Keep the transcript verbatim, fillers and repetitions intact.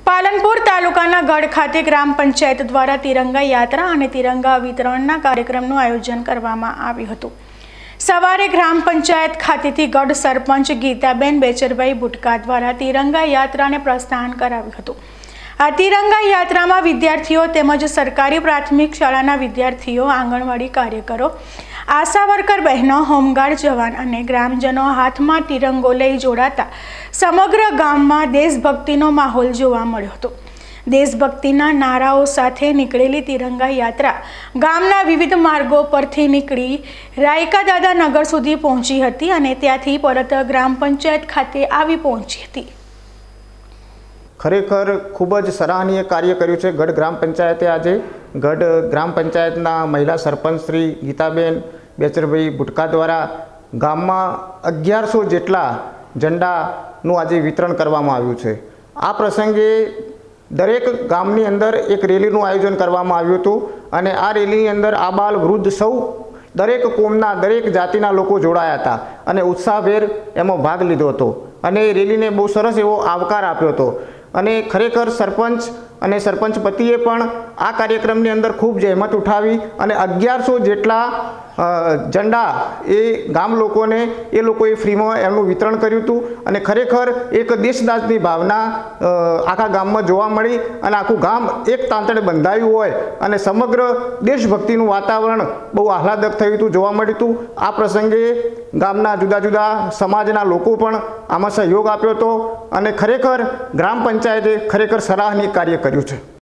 પાલનપુર તાલુકાના ગઢ ખાતે ગ્રામ પંચાયત દ્વારા તિરંગા યાત્રા અને તિરંગા વિતરણના કાર્યક્રમનું આયોજન કરવામાં આવ્યું હતું। સવારે ગ્રામ પંચાયત ખાતેથી ગઢ સરપંચ ગીતાબેન બેચરભાઈ બુટકા દ્વારા તિરંગા યાત્રાને પ્રસ્થાન કરાવ્યું હતું। આ તિરંગા યાત્રામાં વિદ્યાર્થીઓ તેમજ સરકારી પ્રાથમિક શાળાના વિદ્યાર્થીઓ, આંગણવાડી કાર્યકરો, આશા વર્કર બહેનો, હોમગાર્ડ જવાન અને ગ્રામજનો હાથમાં તિરંગો લઈ જોડાતા સમગ્ર ગામમાં દેશભક્તિનો માહોલ જોવા મળ્યો હતો। દેશભક્તિના નારાઓ સાથે નીકળેલી તિરંગા યાત્રા ગામના વિવિધ માર્ગો પરથી નીકળી રાયકા દાદા નગર સુધી પહોંચી હતી અને ત્યાંથી પરત ગ્રામ પંચાયત ખાતે આવી પહોંચી હતી। ખરેખર ખૂબ જ સરાહનીય કાર્ય કર્યું છે ગઢ ગ્રામ પંચાયતે। આજે ગઢ ગ્રામ પંચાયતના મહિલા સરપંચ શ્રી ગીતાબેન બેચરભાઈ બુટકા દ્વારા ગામમાં અગિયારસો જેટલા ઝંડાનું આજે વિતરણ કરવામાં આવ્યું છે। આ પ્રસંગે દરેક ગામની અંદર એક રેલીનું આયોજન કરવામાં આવ્યું હતું અને આ રેલીની અંદર આબાલ વૃદ્ધ સૌ દરેક કોમના દરેક જાતિના લોકો જોડાયા હતા અને ઉત્સાહભેર એમાં ભાગ લીધો હતો અને રેલીને બહુ સરસ એવો આવકાર આપ્યો હતો। અને ખરેખર સરપંચ અને સરપંચ પતિએ પણ આ કાર્યક્રમની અંદર ખૂબ જહેમત ઉઠાવી અને અગિયારસો જેટલા ઝંડા એ ગામ લોકોને એ લોકોએ ફ્રીમાં એમનું વિતરણ કર્યું હતું અને ખરેખર એક દેશદાસની ભાવના આખા ગામમાં જોવા મળી અને આખું ગામ એક તાંતણે બંધાયું હોય અને સમગ્ર દેશભક્તિનું વાતાવરણ બહુ આહલાદક થયું હતું, જોવા મળ્યું હતું। આ પ્રસંગે ગામના જુદા જુદા સમાજના લોકો પણ આમાં સહયોગ આપ્યો હતો અને ખરેખર ગ્રામ પંચાયતે ખરેખર સરાહનીય કાર્ય કર્યું છે।